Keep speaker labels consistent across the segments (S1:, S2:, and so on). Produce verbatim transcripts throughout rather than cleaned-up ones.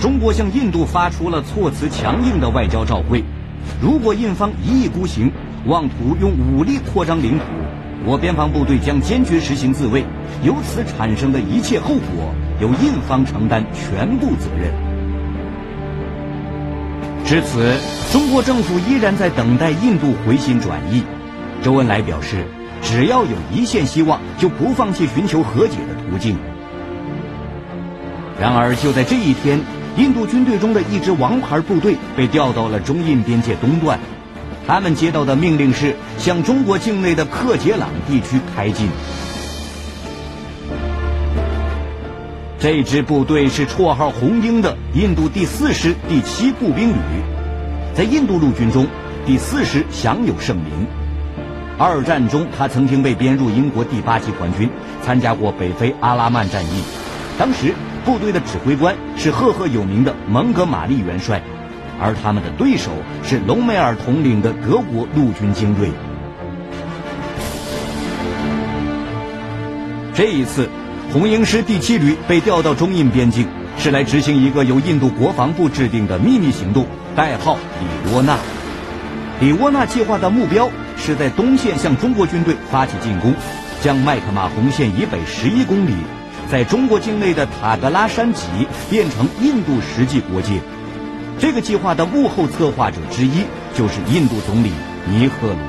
S1: 中国向印度发出了措辞强硬的外交照会：如果印方一意孤行，妄图用武力扩张领土，我边防部队将坚决实行自卫，由此产生的一切后果由印方承担全部责任。至此，中国政府依然在等待印度回心转意。周恩来表示，只要有一线希望，就不放弃寻求和解的途径。然而，就在这一天，印度军队中的一支王牌部队被调到了中印边界东段，他们接到的命令是向中国境内的克杰朗地区开进。这支部队是绰号红鹰的印度第四师第七步兵旅，在印度陆军中，第四师享有盛名。二战中，他曾经被编入英国第八集团军，参加过北非阿拉曼战役。当时部队的指挥官是赫赫有名的蒙哥马利元帅，而他们的对手是隆美尔统领的德国陆军精锐。这一次，红鹰师第七旅被调到中印边境，是来执行一个由印度国防部制定的秘密行动，代号里窝纳。里窝纳计划的目标是在东线向中国军队发起进攻，将麦克马洪线以北十一公里，在中国境内的塔格拉山脊变成印度实际国界。这个计划的幕后策划者之一就是印度总理尼赫鲁。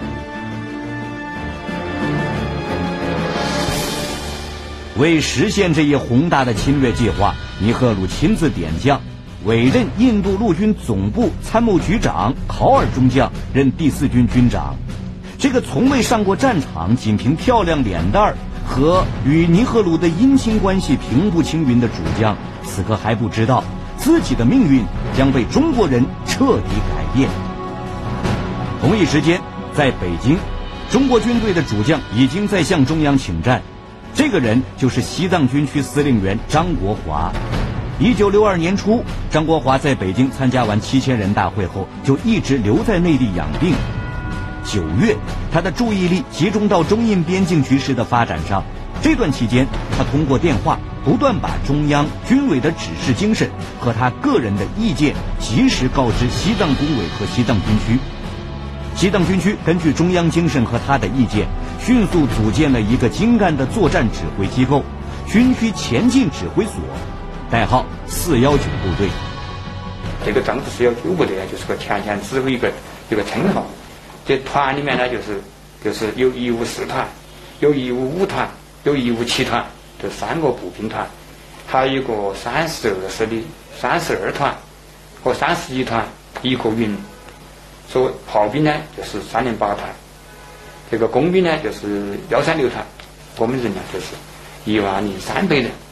S1: 为实现这一宏大的侵略计划，尼赫鲁亲自点将，委任印度陆军总部参谋局长考尔中将任第四军军长。这个从未上过战场，仅凭漂亮脸蛋儿和与尼赫鲁的姻亲关系平步青云的主将，此刻还不知道自己的命运将被中国人彻底改变。同一时间，在北京，中国军队的主将已经在向中央请战。这个人就是西藏军区司令员张国华。一九六二年初，张国华在北京参加完七千人大会后，就一直留在内地养病。九月，他的注意力集中到中印边境局势的发展上。这段期间，他通过电话不断把中央军委的指示精神和他个人的意见及时告知西藏工委和西藏军区。西藏军区根据中央精神和他的意见，迅速组建了一个精干的作战指挥机构——军区前进指挥所，代号四幺九部队。
S2: 这个当时四幺九部队呢，就是个前线指挥一个一个称号。这团里面呢，就是就是有一五四团，有一五五团，有一五七团，这三个步兵团，还有一个三十二师的三十二团和三十一团一个营。所谓炮兵呢，就是三零八团，这个工兵呢，就是幺三六团，我们人呢就是一万零三百人。